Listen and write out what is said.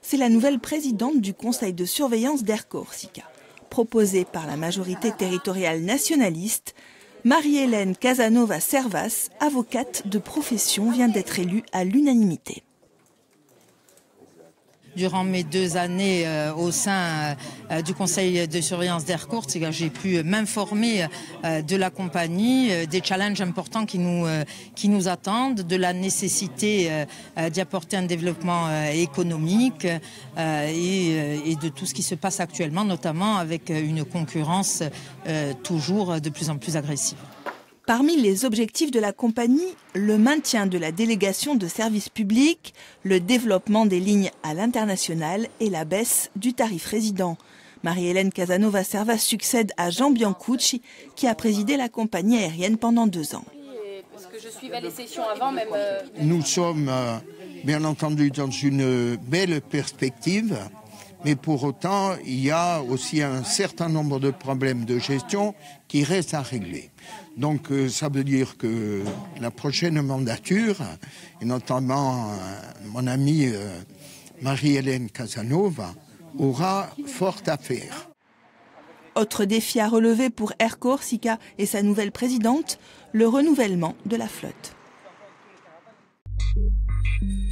c'est la nouvelle présidente du conseil de surveillance d'Air Corsica. Proposée par la majorité territoriale nationaliste, Marie-Hélène Casanova Servas, avocate de profession, vient d'être élue à l'unanimité. Durant mes 2 années au sein du conseil de surveillance d'Air Corsica, j'ai pu m'informer de la compagnie, des challenges importants qui nous attendent, de la nécessité d'y apporter un développement économique et de tout ce qui se passe actuellement, notamment avec une concurrence toujours de plus en plus agressive. Parmi les objectifs de la compagnie, le maintien de la délégation de services publics, le développement des lignes à l'international et la baisse du tarif résident. Marie-Hélène Casanova Servas succède à Jean Biancucci, qui a présidé la compagnie aérienne pendant 2 ans. Parce que je suivais les sessions avant même. Nous sommes bien entendu dans une belle perspective, mais pour autant, il y a aussi un certain nombre de problèmes de gestion qui restent à régler. Donc ça veut dire que la prochaine mandature, et notamment mon amie Marie-Hélène Casanova, aura fort à faire. Autre défi à relever pour Air Corsica et sa nouvelle présidente, le renouvellement de la flotte.